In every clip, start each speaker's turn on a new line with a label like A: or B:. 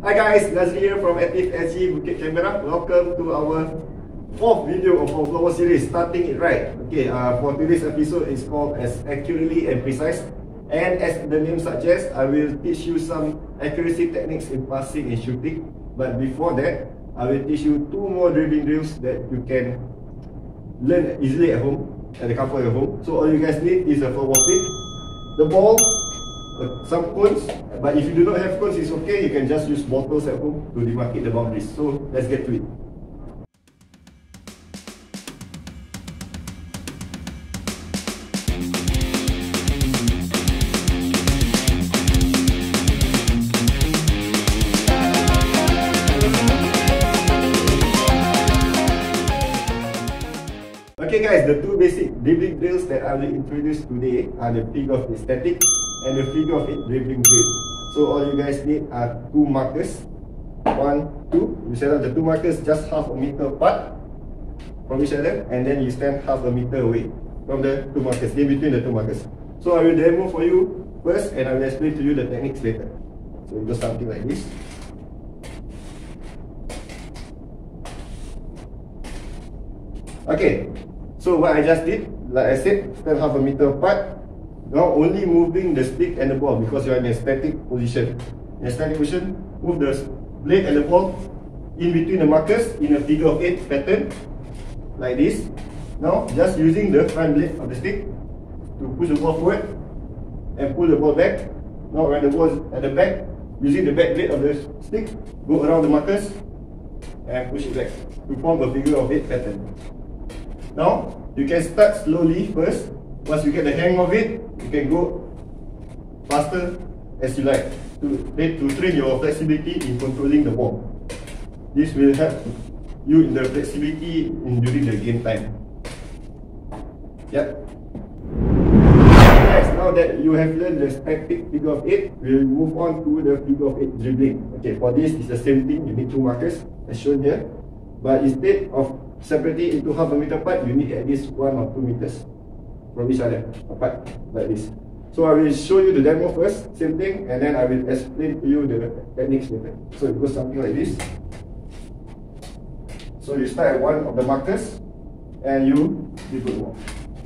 A: Hi guys, Nazri here from Active SG Bukit Canberra. Welcome to our fourth video of our global series, Starting It Right. Okay, for today's episode is called as Accurately and Precise. And as the name suggests, I will teach you some accuracy techniques in passing and shooting. But before that, I will teach you two more dribbling drills that you can learn easily at home, at the comfort of home. So all you guys need is a football stick, the ball, some cones, but if you do not have cones, it's okay. You can just use bottles at home to demarcate the boundaries. So let's get to it. Okay guys, the two basic dribbling drills that I will introduce today are the figure of eight static and the figure of eight dribbling drill. So all you guys need are two markers. 1, 2. You set up the two markers just half a meter apart from each other, and then you stand half a meter away from the two markers, in between the two markers. So I will demo for you first, and I will explain to you the techniques later. So it goes something like this. Okay, so what I just did, like I said, stand half a meter apart. Now only moving the stick and the ball because you are in a static position. In a static position, move the blade and the ball in between the markers in a figure of 8 pattern, like this. Now just using the front blade of the stick to push the ball forward and pull the ball back. Now when the ball is at the back, using the back blade of the stick, go around the markers and push it back to form a figure of 8 pattern. Now, you can start slowly first. Once you get the hang of it, you can go faster as you like to train your flexibility in controlling the ball. This will help you in the flexibility during the game time. Yep. Guys, now that you have learned the static figure of 8, we'll move on to the figure of 8 dribbling. Okay, for this, it's the same thing. You need two markers as shown here. But instead of separating into half a meter apart, you need at least 1 or 2 meters from each other apart, like this. So I will show you the demo first, same thing, and then I will explain to you the techniques later. So it goes something like this. So you start at one of the markers and you dribble more.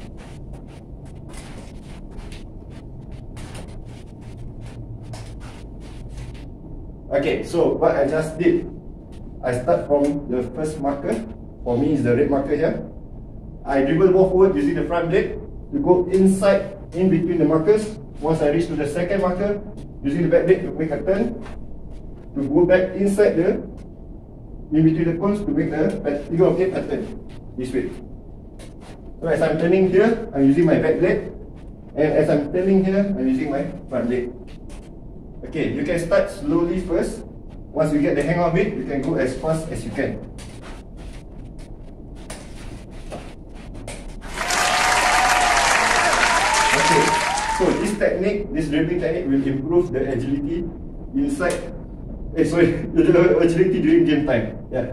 A: Okay, so what I just did, I start from the first marker. For me, is the red marker here. I dribble ball forward using the front blade to go inside, in between the markers. Once I reach to the second marker, using the back blade to make a turn, to go back inside the, in between the cones to make the figure of 8 pattern, this way. So as I'm turning here, I'm using my back blade, and as I'm turning here, I'm using my front blade. Okay, you can start slowly first. Once you get the hang of it, you can go as fast as you can. Okay, so this technique, this dribbling technique will improve the agility inside, the agility during game time. Yeah.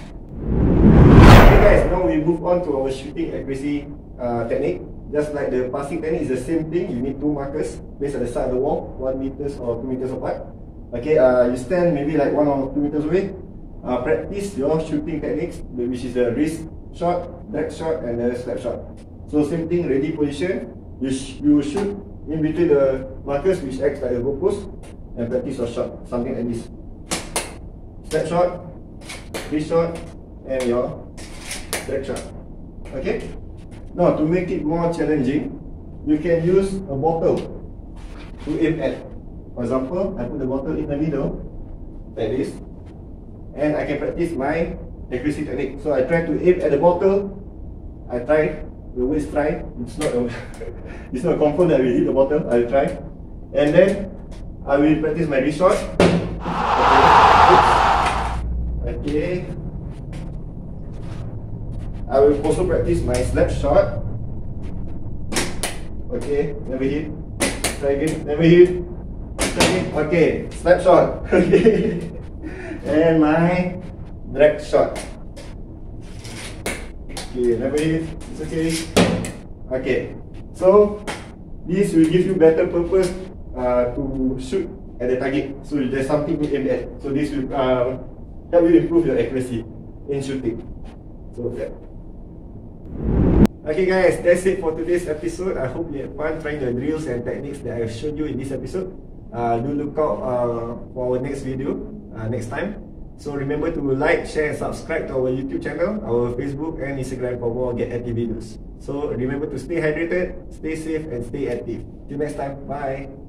A: Okay guys, now we move on to our shooting accuracy technique. Just like the passing technique is the same thing. You need two markers placed at the side of the wall, 1 meter or 2 meters apart. Okay, you stand maybe like 1 or 2 meters away. Practice your shooting techniques, which is the wrist shot, back shot, and the slap shot. So same thing, ready position. You shoot in between the markers, which acts like a goalpost, and practice your shot, something like this. Slap shot, wrist shot, and your back shot. Okay. Now to make it more challenging, you can use a bottle to aim at. For example, I put the bottle in the middle, like this, and I can practice my accuracy technique. So I try to aim at the bottle. I try, we always try. It's not confirmed that we hit the bottle. I'll try, and then I will practice my wrist shot. Okay. I will also practice my slap shot. Okay, never hit. Try again, never hit. Okay, slap shot. Okay, and my drag shot. Okay, never hit. It's okay. Okay, so this will give you better purpose to shoot at the target. So there's something to aim at. So this will help you improve your accuracy in shooting. So yeah. Okay guys, that's it for today's episode. I hope you had fun trying the drills and techniques that I've shown you in this episode. Do look out for our next video next time. So remember to like, share and subscribe to our YouTube channel, our Facebook and Instagram for more Get Active videos. So remember to stay hydrated, stay safe and stay active. Till next time, bye!